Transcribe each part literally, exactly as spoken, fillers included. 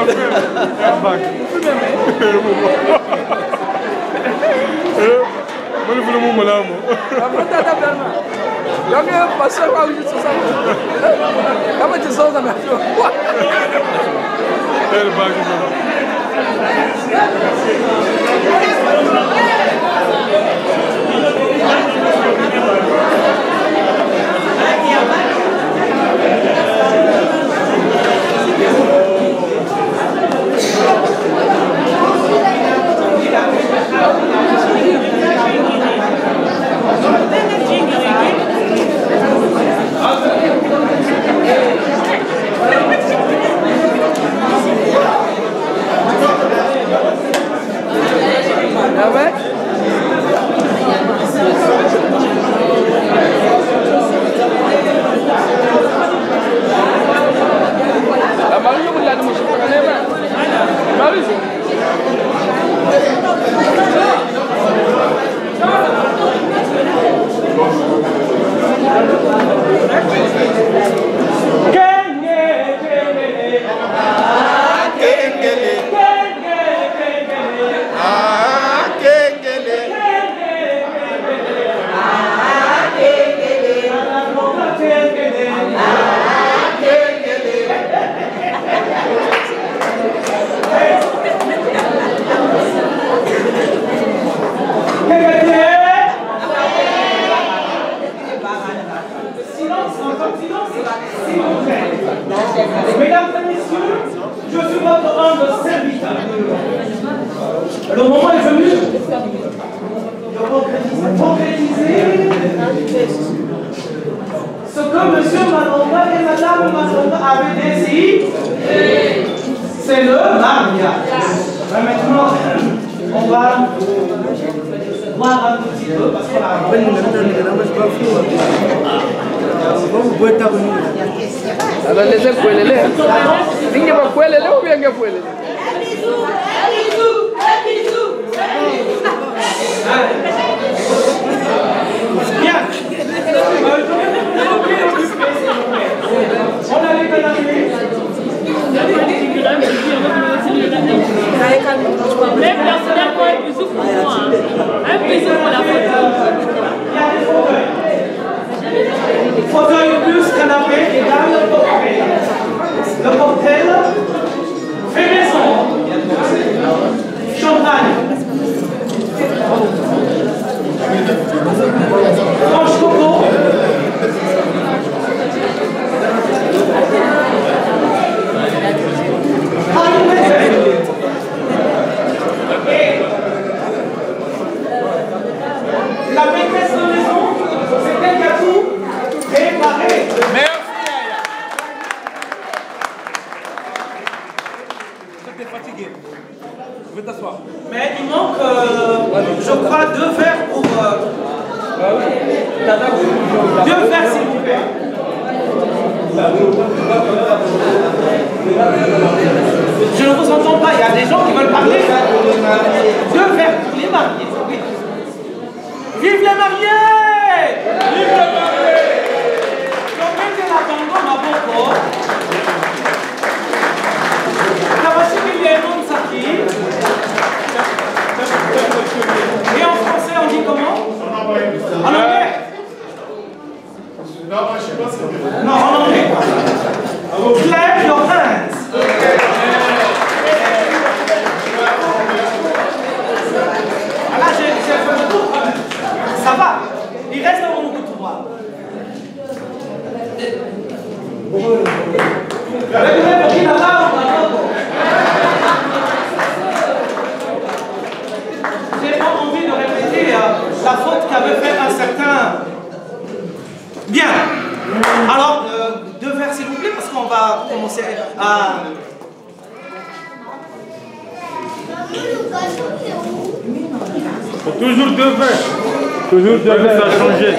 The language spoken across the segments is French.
Toujours deux vers, ça a changé.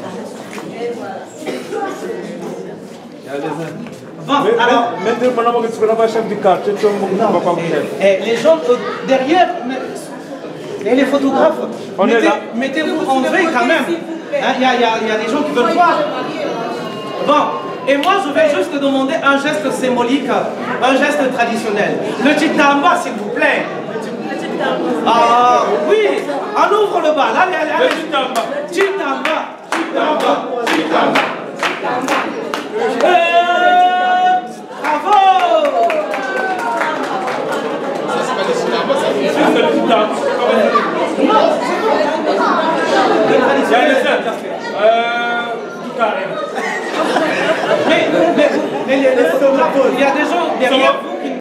Bon, alors, maintenant, tu ne pas chef du quartier, tu ne vas pas et les gens euh, derrière, et les photographes, mettez-vous mettez en veille quand même. Il hein, y, y, y a des gens qui veulent voir. Bon, Et moi, je vais juste te demander un geste symbolique, un geste traditionnel. Le Chitamba, s'il vous plaît. Ah, oui. On ouvre le bal. Allez, allez, allez. Le Chitamba. Chitamba. Chitamba. Chitamba. Euh, bravo. C'est le Chitamba. Il y a une scène. Euh, carré. Mais, mais, mais les, les photographes, il y a des gens derrière vous.